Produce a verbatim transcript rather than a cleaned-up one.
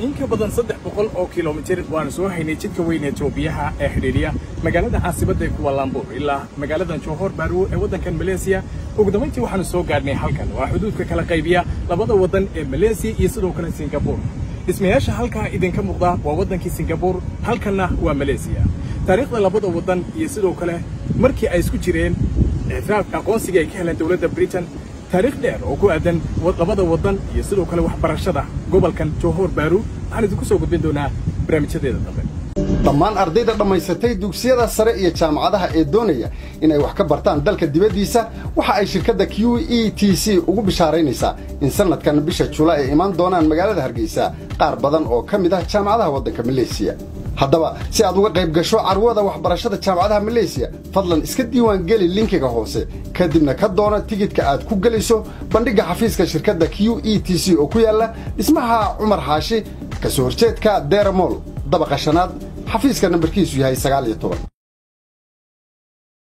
in ka badan saddex boqol oo kiiloomitir waan soo haynay jidka weyn ee Itoobiya ee xiriiriya magaalada caasimadda Kuala Lumpur ilaa magaalada Johor Bahru ee waddankan Malaysia ugu dambeyntii waxaan soo gaarnay halkan waa xuduudka kala qaybiya labada waddan ee Malaysia iyo sidoo kale Singapore dhismayaasha halka idinka muuqda waa waddankii Singapore halkana waa Malaysia taariikhda labada waddan iyo sidoo kale markii ay isku jireen ictiraafka aqoonsiga ay ka heleen dawladda Britain taariikh dheer oo ku aadan labada waddan iyo sidoo kale waxbarashada gobolkan Johor Bahru waxaan idinku soo gudbin doonaa barnaamijyadeeda dambe dhammaan ardayda dhamaysatay dugsiyada sare iyo jaamacadaha ee doonaya inay wax ka bartaan dalka dibadiisa waxa ay shirkadda Q E T C ugu bishaaraynaysaa in sanadkan bisha July ay iman doonaan magaalada Hargeysa qaar badan oo ka mid ah jaamacadaha waddanka Malaysia haddaba si aad uga qayb gasho carwada waxbarashada jaamacadaha Malaysia fadlan iska diiwaan geli linkiga hoose kadibna ka doona tigidhka aad ku galayso bandhiga xafiiska shirkadda Q E T C oo ku yaala dhismaha Cumar Xaashi ka soo horjeedka Dera Mall dabaqa shanaad xafiiska nambarkiisu yahay sagaal iyo toban